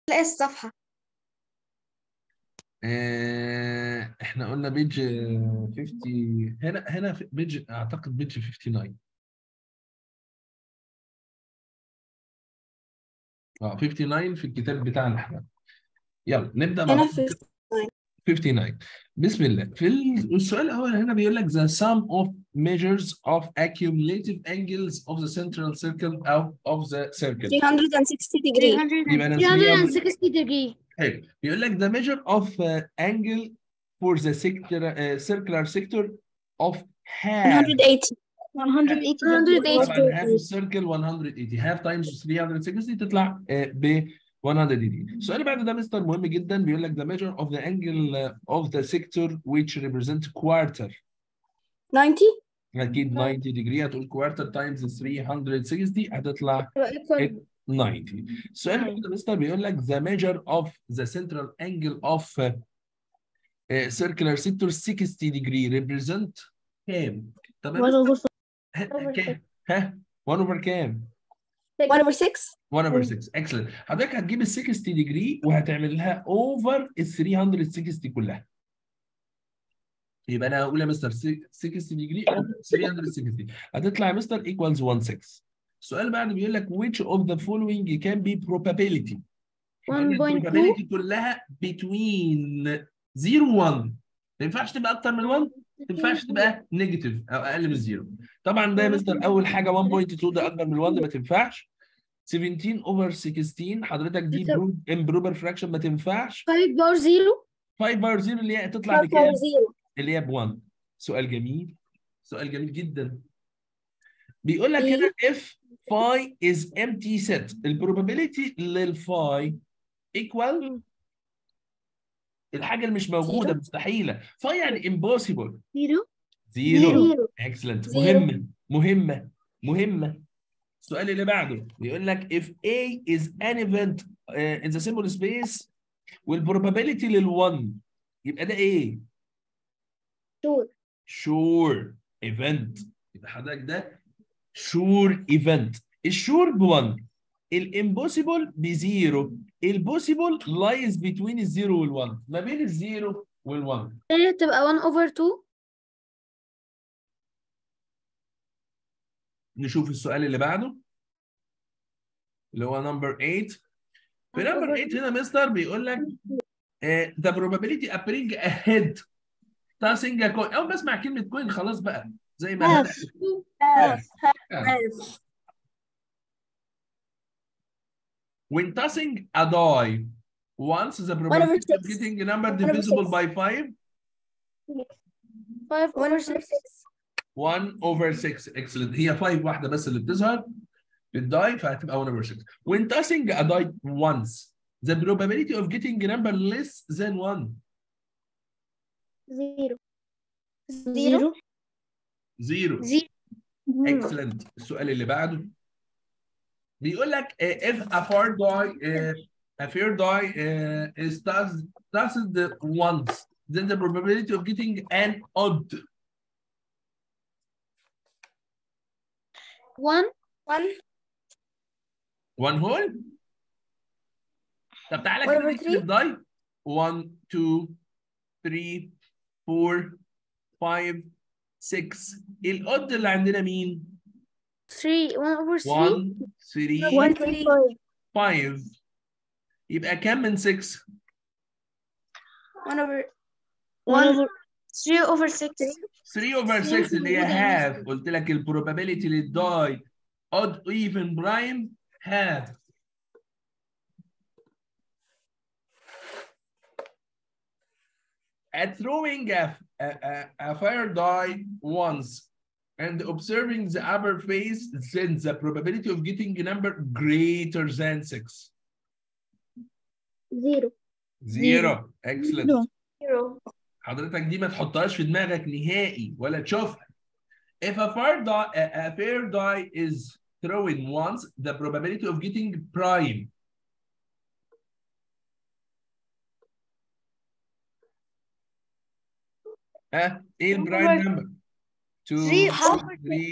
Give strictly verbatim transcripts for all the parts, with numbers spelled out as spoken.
تلاقي الصفحة. آه احنا قلنا بيج خمسين. هنا هنا في بيج، اعتقد بيج تسعة وخمسين. اه تسعة وخمسين في الكتاب بتاعنا احنا. يلا نبدأ مع هنا بعض. في خمسة وخمسين. بسم الله. في السؤال الأول هنا بيقول لك the sum of measures of accumulative angles of the central circle أو of the circle. three hundred sixty degree. يبقى أنا three hundred sixty degree. حلو. بيقول لك the measure of uh, angle for the sector, uh, circular sector of half. one hundred eighty. one hundred eighty. طبعا half السيركل one hundred eighty. half times three hundred sixty تطلع ب one hundred eighty. السؤال اللي بعد ده مستر مهم جدا. بيقول لك the measure of the angle of the sector which represent quarter. ninety. اكيد ninety degree. هتقول quarter times three hundred sixty هتطلع ninety. السؤال اللي بعد ده مستر بيقول لك the measure of the central angle of uh, circular sector sixty degree represent كام؟ طب يا مستر كام؟ ها one over كام؟ one over six. one over six. excellent. حضرتك هتجيب ال sixty degree وهتعمل لها over ال three hundred sixty كلها. يبقى انا هقول يا مستر sixty degree over three hundred sixty هتطلع يا مستر equals one six. السؤال اللي بعده بيقول لك which of the following can be probability. one point two. probability كلها between zero one. ما ينفعش تبقى اكتر من one، ما ينفعش تبقى نيجاتيف او اقل من زيرو. طبعا ده يا مستر اول حاجه one point two ده اكبر من one، ما تنفعش. seventeen over sixteen حضرتك دي improper fraction ما تنفعش. five power zero. five power zero اللي هي تطلع بكام؟ اللي هي ب one. سؤال جميل، سؤال جميل جدا. بيقول لك هنا if phi is empty set البروبابيلتي للفاي equal الحاجه اللي مش موجوده مستحيله. phi يعني impossible. zero. زيرو. excellent. مهمه مهمه مهمه. السؤال اللي بعده بيقول لك if A is an event uh, in the symbol space والprobability لل1 يبقى ده ايه؟ sure. sure event. يبقى حضرتك ده sure event. الشور ب one، الامبوسيبل بزيرو، البوسيبل lies between الزيرو وال1، ما بين الزيرو وال1. هي تبقى one over two. نشوف السؤال اللي بعده اللي هو نمبر eight. في نمبر eight هنا مستر بيقول لك uh, the probability appearing ahead tossing a coin. اول ما اسمع كلمه كوين خلاص بقى زي ما half. half. half. when tossing a die once the probability of getting a number divisible by five. five over six. one over six. excellent. هي five واحده بس اللي بتظهر بالداي فهتبقى one over six. when tossing a die once the probability of getting a number less than one. zero. Zero. zero. Zero. excellent. السؤال اللي بعده بيقول لك uh, if a fair die uh, a fair die uh, is tossed tossed once then the probability of getting an odd. one. one. one whole. طب تعالى one كده over نكتب three. الداي one two three four five six. الاود اللي عندنا مين؟ three. one over three. one three one three. five. يبقى كام من six؟ one over one over three over six. three over six اللي هي half. قلت لك البروبابيلتي للداي odd even prime half. At throwing a, a, a, a fire die once and observing the upper face, then the probability of getting a number greater than six. zero. Zero. Excellent. zero. حضرتك دي ما تحطهاش في دماغك نهائي ولا تشوفها. If a fire die, a, a fair die is thrown once, the probability of getting prime. ها ايه البرايم نمبر؟ two three three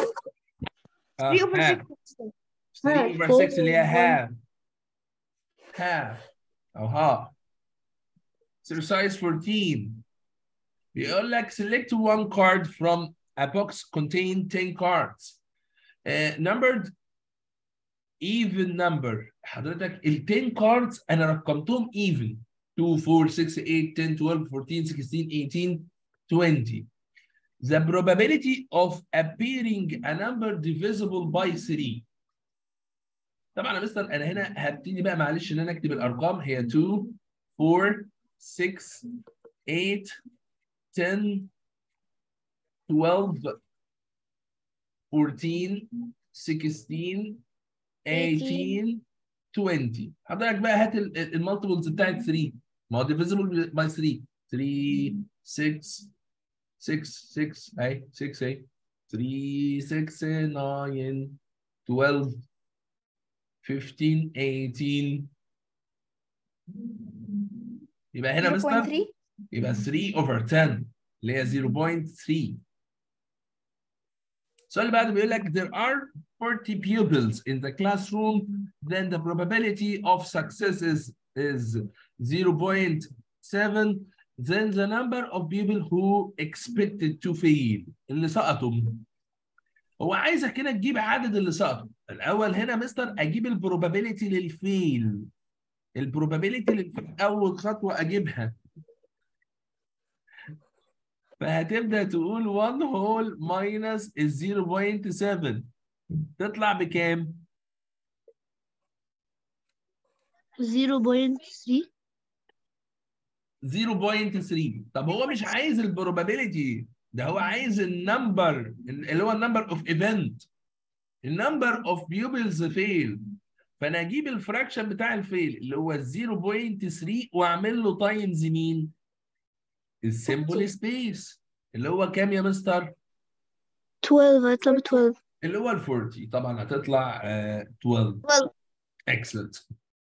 three over six. three over six اللي هي half. half أو half. Exercise fourteen بيقول لك select one card from a box contain ten cards. Uh, numbered even number. حضرتك ال ten cards أنا رقمتهم even. two, four, six, eight, ten, twelve, fourteen, sixteen, eighteen, twenty. The probability of appearing a number divisible by three. طبعا يا مستر انا هنا هبتدي بقى معلش ان انا اكتب الارقام هي two, four, six, eight, ten, twelve, fourteen, sixteen, eighteen, twenty. حضرتك بقى هات المالتيبلز بتاعت three. ما هو divisible by three. three, six, six, six اهي six اهي three, six, nine, twelve, fifteen, eighteen. يبقى هنا مستر يبقى three over ten اللي هي zero point three. السؤال اللي بعده بيقول لك there are forty pupils in the classroom, then the probability of success is is zero point seven, then the number of people who expected to fail اللي سقطوا. هو عايزك كده تجيب عدد اللي سقطوا. الاول هنا مستر اجيب البروبابيلتي للفيل. البروبابيلتي للفيل اول خطوه اجيبها. فهتبدا تقول one whole minus zero point seven تطلع بكام؟ zero point three. zero point three. طب هو مش عايز البروبابيلتي، ده هو عايز النمبر اللي هو النمبر اوف ايفنت. النمبر اوف بيوبلز فيل. فانا اجيب الفراكشن بتاع الفيل اللي هو zero point three واعمل له تايمز مين؟ السيمبل سبيس اللي هو كام يا مستر؟ twelve. هيطلع ب twelve. اللي هو ال forty. طبعا هتطلع uh, twelve. twelve. Excellent.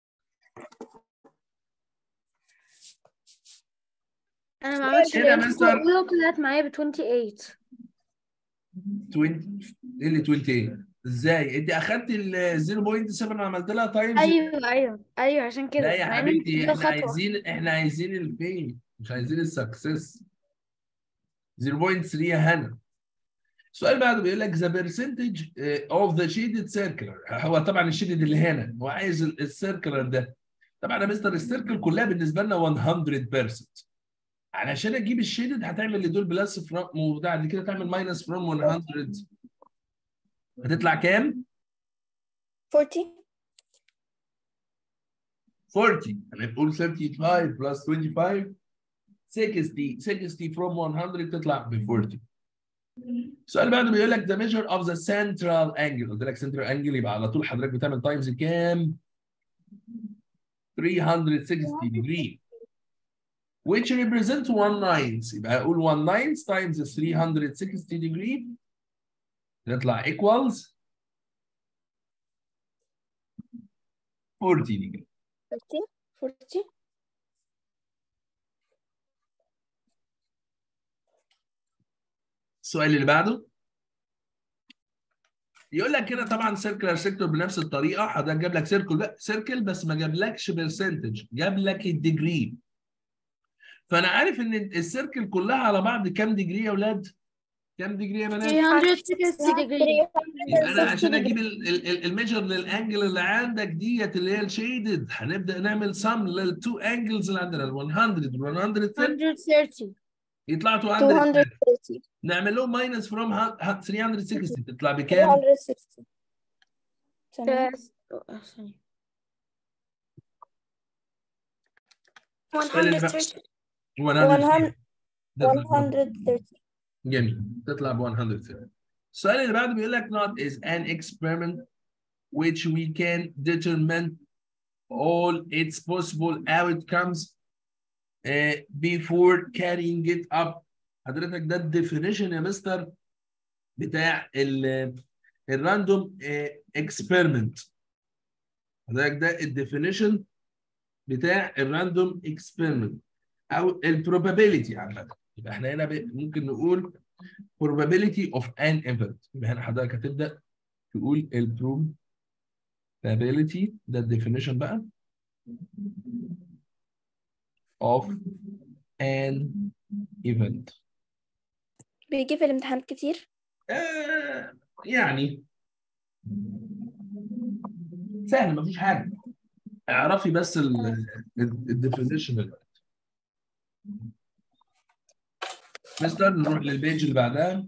انا ما عملتش هنا ال مستر طلعت معايا ب twenty-eight. twenty ايه اللي twenty-eight؟ ازاي؟ انت اخدت ال zero point seven وعملت لها تايمز؟ ايوه ايوه ايوه عشان كده. لا يا مع إن حبيبتي دي احنا خطوة. عايزين احنا عايزين الفيل مش عايزين السكسس. zero point three يا هنا. السؤال بعده بيقول لك the percentage of the shaded circular. هو طبعا الشيدد اللي هنا هو عايز السيركلر ده. طبعا يا مستر السيركل كلها بالنسبه لنا one hundred percent. علشان اجيب الشيدد هتعمل لدول بلس فروم وبعد كده تعمل ماينس فروم one hundred. هتطلع كام؟ forty. forty. هنقول thirty-five plus twenty-five sixty. sixty from one hundred تطلع ب forty. السؤال بعده بيقول لك the measure of the central angle. قلت لك central angle يبقى على طول حضرتك بتعمل تايمز كام؟ three hundred sixty degree which represent one ninth. يبقى اقول one ninth times three hundred sixty degree تطلع equals forty degree. forty. forty. السؤال اللي بعده يقول لك كده طبعا سيركلر سيكتور بنفس الطريقه. حضرتك جاب لك سيركل لا سيركل بس ما جابلكش برسنتج، جاب لك الديجري. فانا عارف ان السيركل كلها على بعض كام ديجري يا اولاد؟ كام ديجري يا بنات؟ three hundred sixty degree. يبقى انا عشان اجيب الميجر للانجل اللي عندك ديت اللي هي الشيدد هنبدا نعمل سم للتو انجلز اللي عندنا ال one hundred وال one thirty thirty. يطلعوا two two hundred. hundred thirty. نعمل لهم ماينس فروم three hundred sixty تطلع بكام؟ three hundred sixty. ثانية. one hundred thirty. one hundred thirty. جميل تطلع ب one hundred thirty. السؤال اللي بعده بيقول لك not is an experiment which we can determine all its possible outcomes uh, before carrying it up. حضرتك ده الديفينيشن يا مستر بتاع الراندوم اكسبيرمنت. حضرتك ده الديفينيشن بتاع الراندوم اكسبيرمنت او البروبابيلتي عامه. يبقى احنا هنا ممكن نقول probability of an event. يبقى هنا حضرتك هتبدا تقول البروبابيلتي ده الديفينيشن بقى of an event. بيجي في الامتحان كتير. آه يعني سهل مفيش حاجة. اعرفي بس الديفينيشن. مستر نروح للبيج اللي بعدها.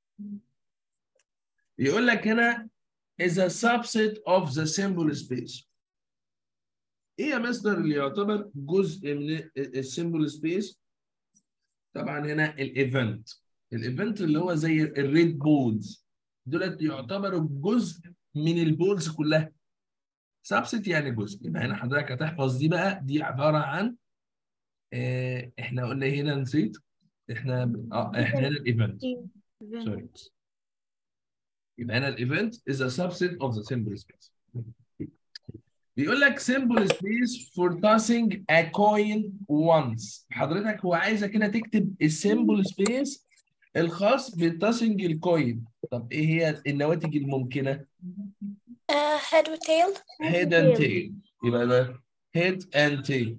يقول لك هنا is a subset of the symbol space. ايه يا مستر اللي يعتبر جزء من السيمبل سبيس؟ طبعا هنا الايفنت. الايفنت اللي هو زي الريد بولز دولت يعتبروا جزء من البولز كلها. سبست يعني جزء. يبقى هنا حضرتك هتحفظ دي بقى. دي عباره عن اه احنا قلنا هنا نسيت. احنا اه احنا هنا الايفنت. سوري. يبقى هنا الايفنت is a subset of the symbol space. بيقول لك symbol space for tossing a coin once. حضرتك هو عايزك كده تكتب السيمبل سبيس الخاص بتاسنج الكوين. طب ايه هي النواتج الممكنه؟ uh, head و tail. head and tail. يبقى ده head and tail.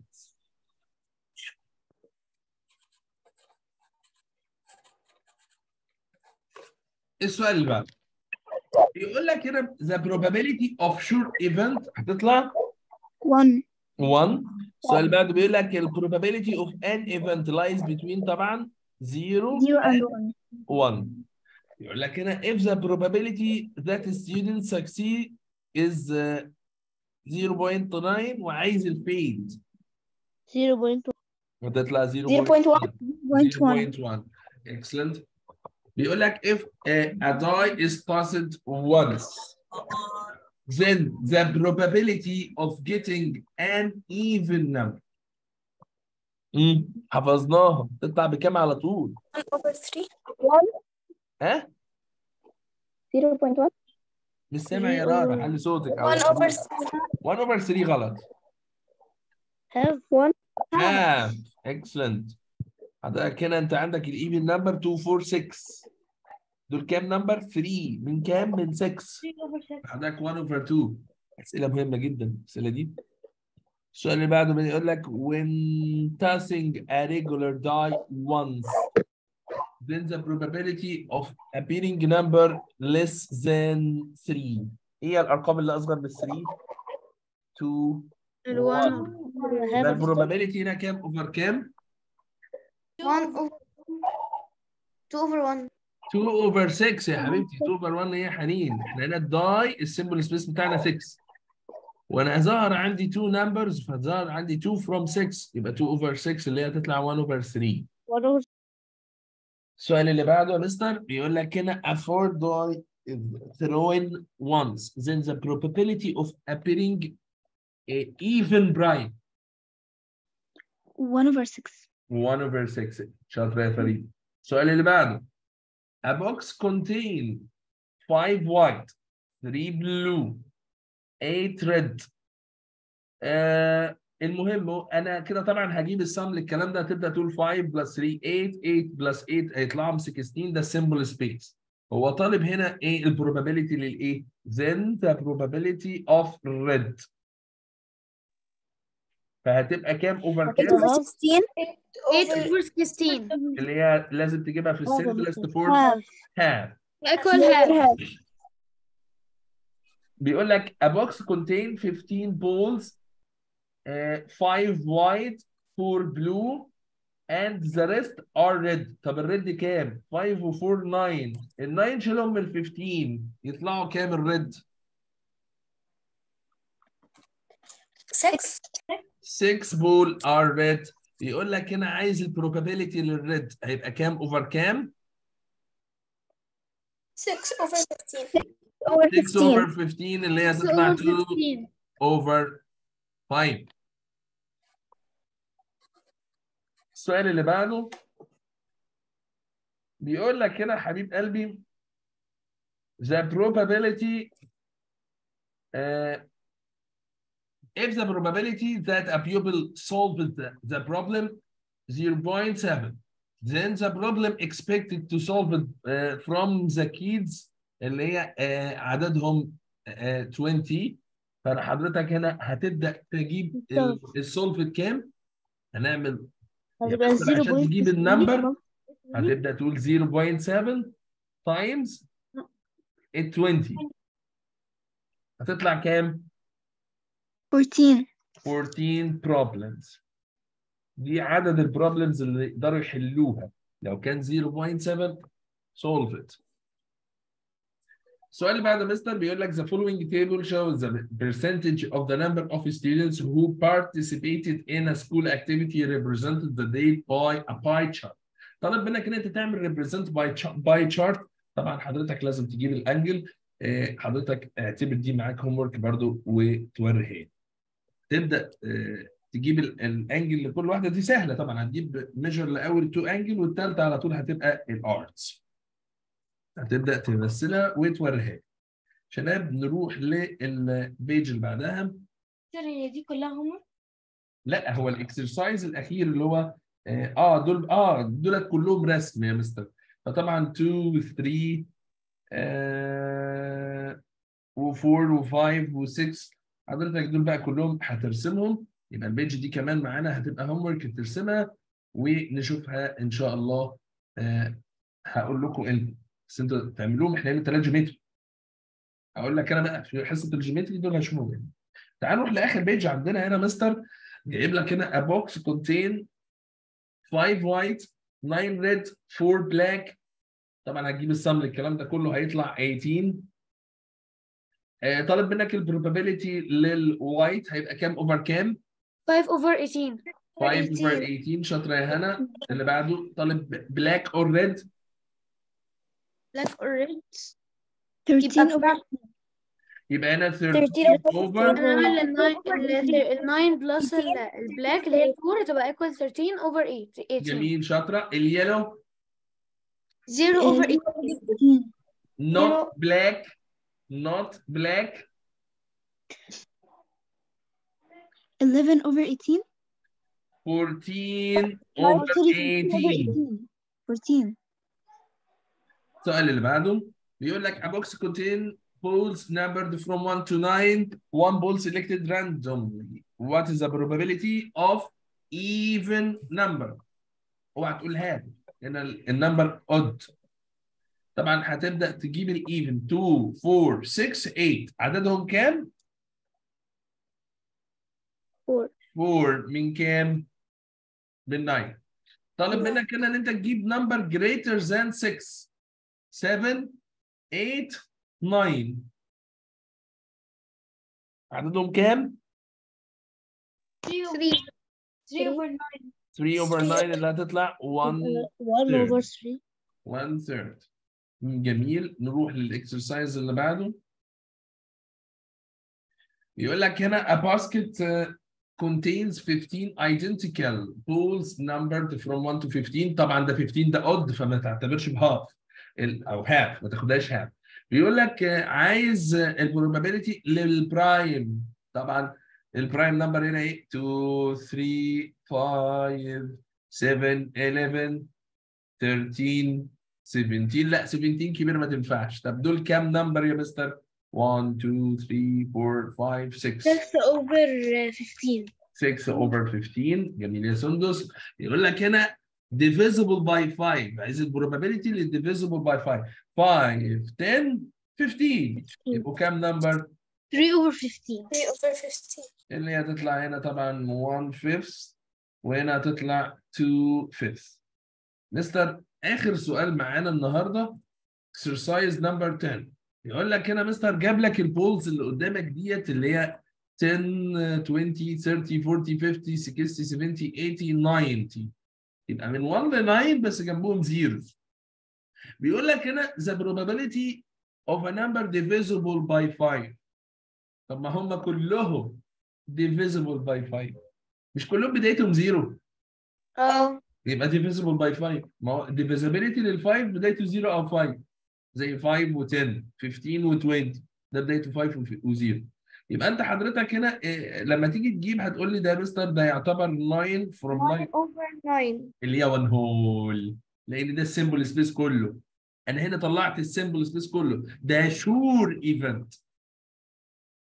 السؤال اللي بعده يقول لك هنا the probability of sure event هتطلع one. one. السؤال اللي بعده بيقول لك ال probability of an event lies between طبعا zero zero and and one. one. يقول لك هنا if the probability that a student succeed is uh, zero point nine وعايز الفيد zero point one. وتطلع zero zero point one. zero point one. Excellent. بيقول لك if a, a die is tossed once then the probability of getting an even number. امم حفظناها تطلع بكام على طول؟ one over three. one. ها؟ zero point one. مش سامع يا رارا. علي صوتك. one over three. one over three غلط. have one. half. Excellent. حضرتك هنا انت عندك الايفن نمبر two four six. دول كام نمبر؟ three. من كام؟ من six. حضرتك one over two. اسئله مهمه جدا الاسئله دي. السؤال اللي بعده بيقول لك when tossing a regular die once then the probability of appearing number less than three. ايه الارقام اللي اصغر من three؟ two one. يبقى البروبابيلتي هنا كام اوفر كام؟ one over two over one. two over six يا حبيبتي. two over one هي حنين. احنا هنا الداي السيمبل سبيس بتاعنا six وانا ظهر عندي two numbers فظهر عندي two from six يبقى two over six اللي هي تطلع one over three. one over السؤال اللي بعده يا مستر بيقول لك هنا a four die is thrown once then the probability of appearing a even prime one over six. one over six. شاطر يا فريد. السؤال اللي بعده a box contain five white three blue eight red. آه المهم انا كده طبعا هجيب السم للكلام ده. هتبدا تقول five plus three eight eight plus eight هيطلعوا sixteen. ده السيمبل سبيس. هو طالب هنا ايه البروبابيلتي للايه؟ then the probability of red فهتبقى كام اوفر كام؟ sixteen. eight over sixteen. اللي هي لازم تجيبها في السمبلست فورم half. equal half. بيقول لك a box contain fifteen balls uh, five white four blue and the rest are red. طب الريد كام؟ five و four nine. ال nine شيلهم من ال fifteen يطلعوا كام الريد؟ six. six ball are red. يقول لك هنا عايز البروبابيلتي للريد هيبقى كام اوفر كام؟ six over fifteen. over six fifteen. over fifteen اللي هي تطلع two over five. السؤال اللي بعده بيقول لك هنا حبيب قلبي the probability uh, if the probability that a pupil solved the, the problem zero point seven then the problem expected to solve it uh, from the kids اللي هي uh, عددهم uh, twenty فانا حضرتك هنا هتبدا تجيب السولفت كام؟ هنعمل هتبقى عشان زيرو تجيب النمبر هتبدا تقول زيرو بوينت سبعة تايمز عشرين هتطلع كام؟ أربعتاشر. أربعتاشر problems. دي عدد البروبلمز اللي يقدروا يحلوها. لو كان زيرو بوينت سبعة solve it. السؤال اللي بعده مستر بيقول لك the following table shows the percentage of the number of students who participated in a school activity represented the date by a pie chart. طلب منك ان انت تعمل represent by by chart. طبعا حضرتك لازم تجيب الانجل. حضرتك اعتبر دي معاك هوم ورك برضه وتوريها. تبدا تجيب الانجل لكل واحده. دي سهله طبعا. هتجيب ميجر لاول تو انجل والثالثه على طول هتبقى الارتس. هتبدا تمثلها وتوريها. شباب نروح للبيج اللي بعدها. هي دي كلها هم؟ لا هو الاكسرسايز الاخير اللي هو اه دول اه دولت كلهم رسم يا مستر. فطبعا اتنين و3 آه و4 و5 و6 حضرتك دول بقى كلهم هترسمهم. يبقى البيج دي كمان معانا هتبقى هوم ورك ترسمها ونشوفها ان شاء الله. آه هقول لكم انتوا بس انتوا تعملوهم. احنا هنا ثلاثة جيومتري. اقول لك انا بقى في حصه الجيومتري دول هشوفهم يعني. تعال نروح لاخر بيج عندنا هنا مستر. جايب لك هنا a box contain five white nine red four black. طبعا هتجيب السم للكلام ده كله هيطلع تمنتاشر. آه طالب منك البروبابيلتي للوايت هيبقى كام اوفر كام؟ خمسة over eighteen. خمسة اوفر تمنتاشر. شاطره يا هنا. اللي بعده طالب بلاك اور ريد. black or red. thirteen over يبقى هنا thirteen ثلاثة over اوفر. أنا هعمل ال nine plus البلاك اللي هي four تبقى equal thirteen over eight. جميل شاطره. اليلو zero over eighteen. not black not black. eleven over eighteen. fourteen over eighteen. fourteen. السؤال اللي بعده بيقول لك a box contain balls numbered from one to nine. One ball selected randomly. What is the probability of even number؟ اوعى تقول هاد هنا النمبر odd. طبعا هتبدا تجيب الايفن اتنين اربعة ستة تمانية. عددهم كام؟ four. four من كام؟ من تسعة. طالب منك هنا ان انت تجيب نمبر greater than six. seven eight nine. عددهم كام؟ three. three over nine. three over nine اللي هتطلع one one over three. one third. جميل. نروح للاكسرسايز اللي بعده. يقول لك هنا a basket uh, contains fifteen identical balls numbered from one to fifteen. طبعا ده fifteen ده odd فما تعتبرش بهاف او هاف ما تاخدهاش هاف. بيقول لك عايز البروبابيلتي للبرايم. طبعا البرايم نمبر هنا ايه؟ two three five seven eleven thirteen seventeen. لا seventeen كبير ما تنفعش. طب دول كام نمبر يا مستر؟ one two three four five six. six over fifteen. six over fifteen. جميل يا سندس. يقول لك هنا divisible by five. عايز البروبابيلتي اللي divisible by five. five ten fifteen. يبقوا كام نمبر؟ three over fifteen. three over fifteen. اللي هتطلع هنا طبعا one fifth وهنا هتطلع two fifths. مستر آخر سؤال معانا النهارده exercise number ten. يقول لك هنا مستر جاب لك البولز اللي قدامك ديت اللي هي ten twenty thirty forty fifty sixty seventy eighty ninety. يبقى من one ل nine بس جنبهم zeros. بيقول لك هنا the probability of a number divisible by five. طب ما هم كلهم divisible by five. مش كلهم بدايتهم زيرو. اه. يبقى divisible by five. ما هو divisibility للفايف بدايته زيرو او five. زي five و ten fifteen و twenty. ده بدايته five و zero. يبقى انت حضرتك هنا إيه لما تيجي تجيب هتقول لي ده يا مستر ده يعتبر nine from nine over nine. اللي هي one whole. لان ده السيمبل سبيس كله. انا هنا طلعت السيمبل سبيس كله. ده شور ايفنت.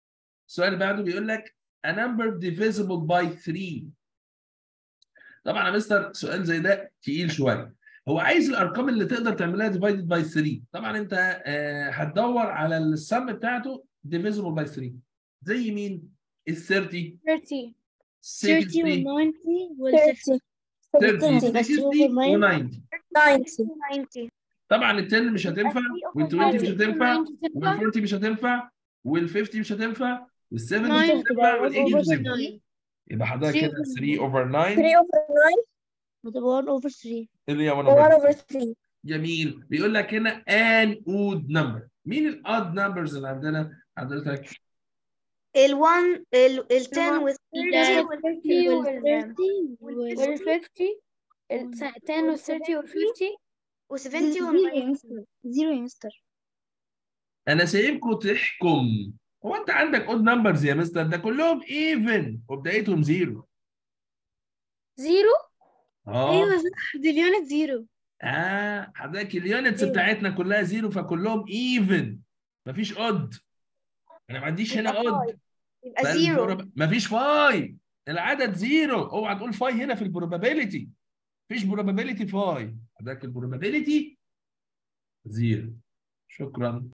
السؤال اللي بعده بيقول لك a number divisible by three. طبعا يا مستر سؤال زي ده تقيل شويه. هو عايز الارقام اللي تقدر تعملها divided by three. طبعا انت آه هتدور على السم بتاعته divisible by three. زي مين؟ ال ثلاثين thirty thirty sixty و ninety وال fifty. thirty هتبقى sixty three over و nine. ninety. ninety. طبعا ال عشرة مش هتنفع وال عشرين مش هتنفع وال أربعين مش هتنفع وال خمسين مش هتنفع وال سبعين مش nine هتنفع هتبقى وال one ثمانين over مش هتنفع. three. يبقى حضرتك three كده over three nine. over nine three over nine هتبقى one over three. اللي هي one و one over over three. جميل. بيقول لك هنا an odd number. مين ال odd numbers اللي عندنا حضرتك؟ ال one ال ال ten وال ال thirty thirty وال وال thirty وال وال fifty ال ten وال thirty وال fifty و seventy zero وال يا ninety. مستر. zero يا مستر. انا سايبكم تحكم. هو انت عندك odd numbers يا مستر؟ ده كلهم even وبدايتهم زيرو. زيرو اه ايوه صح، دي اليونت زيرو. اه حضرتك اليونتس أيوة. بتاعتنا كلها زيرو فكلهم even. مفيش odd. انا ما عنديش هنا يبقى odd. five. يبقى zero. مفيش فاي. العدد زيرو. اوعى تقول فاي هنا في البروبابيلتي. مفيش probability فاي. حضرتك البروبابيلتي زيرو. شكرا.